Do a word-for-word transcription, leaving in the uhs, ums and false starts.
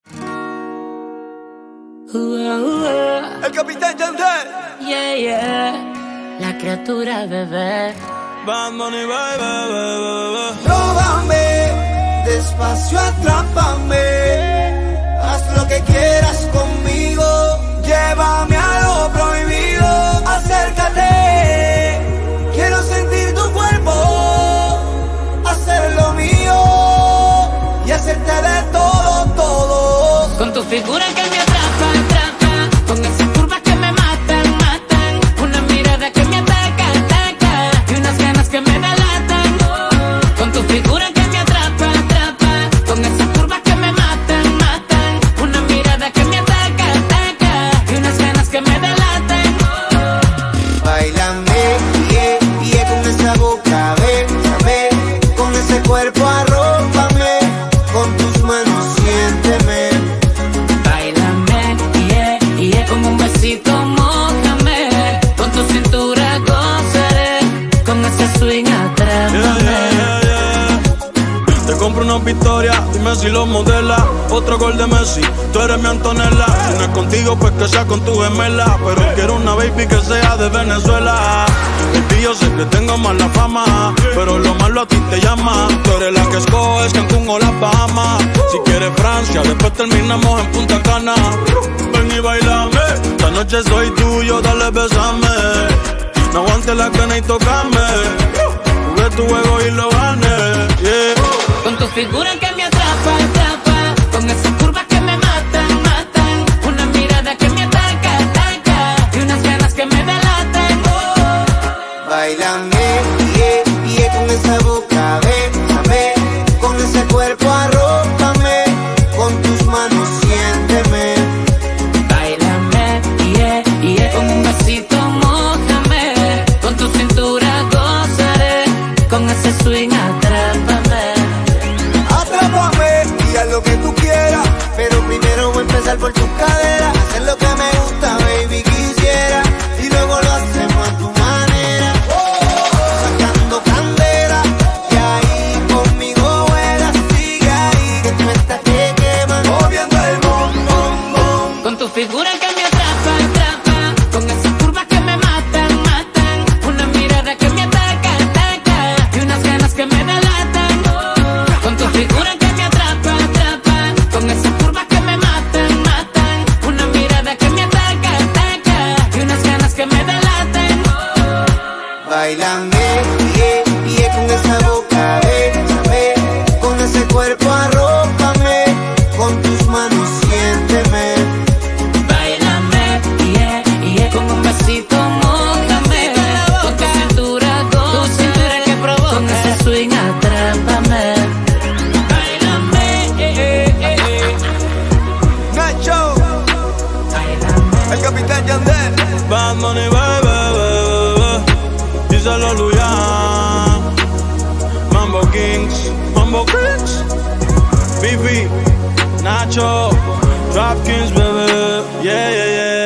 Uh, uh, uh. El capitán Yandel. Yeah, yeah. La criatura, bebé. Bad Bunny, baby, baby. Róbame, despacio atrápame. Haz lo que quieras conmigo. Llévame a lo prohibido. Acércate, quiero sentir tu cuerpo. Hacer lo mío y hacerte de todo, todo. Con tu figura que me atrapa, atrapa. Con esas curvas que me matan, matan. Una mirada que me ataca, ataca. Y unas ganas que me delatan. Con tu figura que me atrapa, atrapa. Con esas curvas que me matan, matan. Una mirada que me ataca, ataca. Y unas ganas que me delatan. Báilame, yeah, yeah, con esa boca, bésame. Con ese cuerpo arrópame. Con tus manos siénteme. Bailame, yeah, yeah, con un besito mójame. Con tu cintura gozaré. Con ese swing atrápame. Yeah, yeah, yeah, yeah. Te compro una victoria, dime si lo modela. Otro gol de Messi, tú eres mi Antonella. Si no es contigo, pues que sea con tu gemela. Pero quiero una baby que sea de Venezuela. Y yo sé que tengo mala fama, pero lo malo a ti te llama. Tú eres la que escoges Cancún o las Bahamas. Si quieres Francia, después terminamos en Punta Cana. Ven y bailame, esta noche soy tuyo, dale besame. No aguantes la gana y tocame. Jugué tu juego y lo gané, yeah. Con tu figura que me atrapa, atrapa. Con esas curvas que me matan, matan. Una mirada que me ataca, ataca. Y unas ganas que me delatan. Báilame, yeah, yeah, con esa boca, bésame. Con ese cuerpo arrópame. Con tus manos siénteme. Bailame, yeah, yeah. Con un besito mójame. Con tu cintura gozaré. Con ese swing atrápame. Atrápame y haz lo que tú quieras. Pero primero voy a empezar por tus caderas. Hacer lo que me gusta, baby, quisiera. Y luego lo hacemos a tu manera. Sacando candela. Y ahí conmigo vuelas. Sigue ahí que tú estás que quemas. Moviendo el bom, bom, bom. Con tu figura que me atrapa, atrapa. Con esas curvas que me matan, matan. Una mirada que me ataca, ataca. Y unas ganas que me delatan. Con tu figura que me atrapa, atrapa. Con esas curvas que me matan, matan. Una mirada que me ataca, ataca. Y unas ganas que me delatan. Báilame, yeah, yeah, con esa boca, bésame. Con ese cuerpo arrópame. Con tus manos siénteme. Bailame, yeah, yeah. Con un besito mójame. Con tu cintura goza, que provoca. Con ese swing atrápame. Bailame, eh, eh, eh. Nacho, Bailame. el capitán Yandel. Bad Bunny, baby, baby. Díselo, Luyan. Mambo Kings, Mambo Kings. Vivi, Nacho, Drop Kings, baby. Yeah, yeah, yeah.